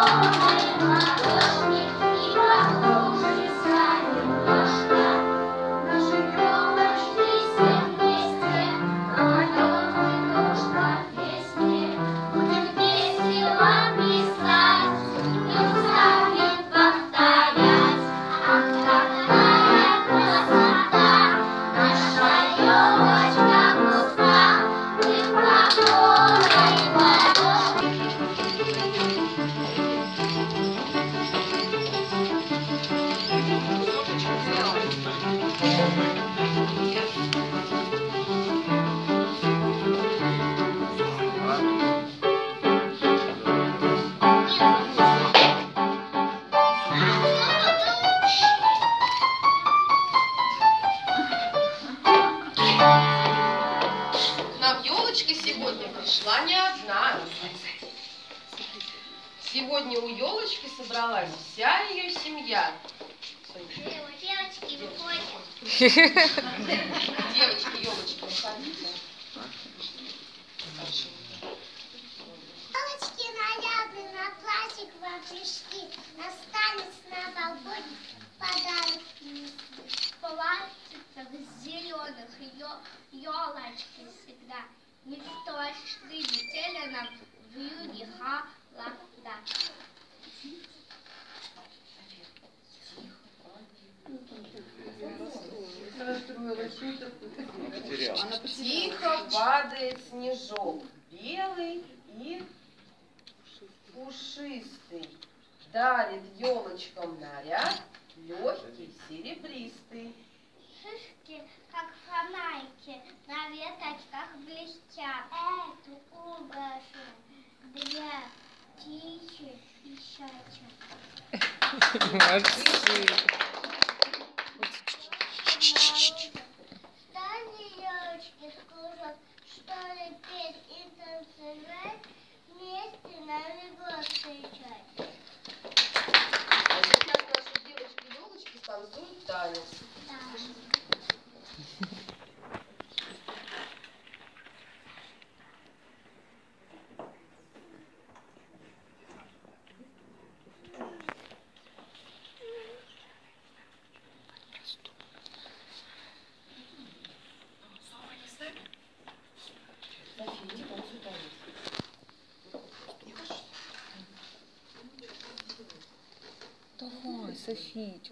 Пришла не одна. Сегодня у елочки собралась вся ее семья. Девочки, выходят. Девочки, елочки, выходите. Елочки нарядные на праздник вам пришли. Остались на балконе подарок принесли. Платьица зеленых елочки всегда. Несточные летели нам в юге холода. Тихо падает снежок, белый и пушистый. Дарит елочкам наряд, легкий, серебристый. Шишки, как фонарики, на веточках блестят. Эту угощу для птичек и щачек. Стали елочки служат, что ли петь и танцевать, вместе Новый год встречать. А сейчас наши девочки-елочки танцуют танец. Да. Давай, Софичка,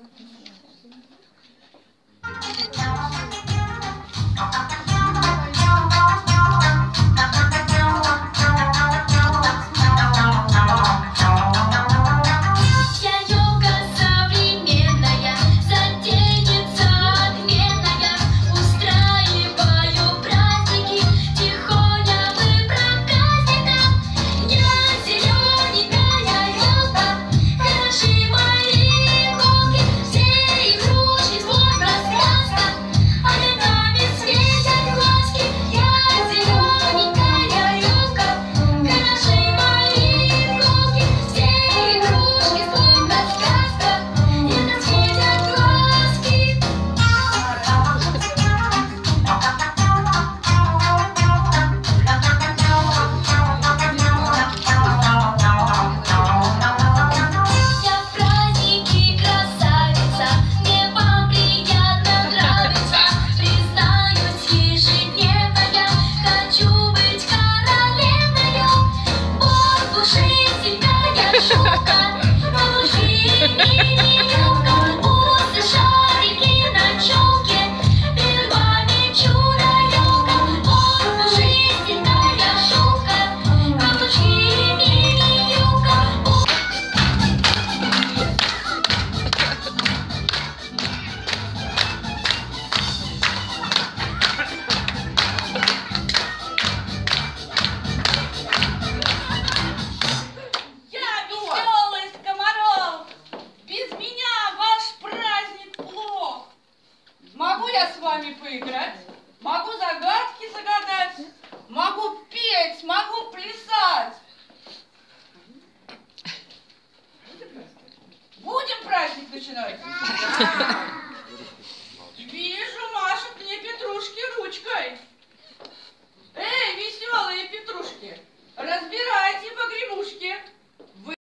поиграть, могу загадки загадать, могу петь, могу плясать. Будем праздник начинать? Да.